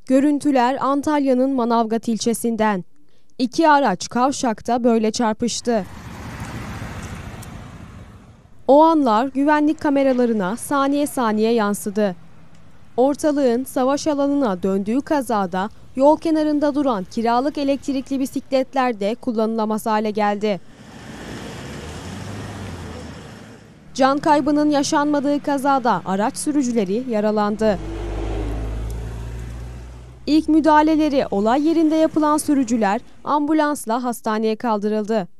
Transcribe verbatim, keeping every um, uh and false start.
Görüntüler Antalya'nın Manavgat ilçesinden. İki araç kavşakta böyle çarpıştı. O anlar güvenlik kameralarına saniye saniye yansıdı. Ortalığın savaş alanına döndüğü kazada yol kenarında duran kiralık elektrikli bisikletler de kullanılamaz hale geldi. Can kaybının yaşanmadığı kazada araç sürücüleri yaralandı. İlk müdahaleleri olay yerinde yapılan sürücüler ambulansla hastaneye kaldırıldı.